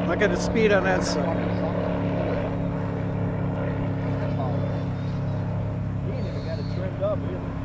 Look at the speed on that sucker. He ain't even got it trimmed up either.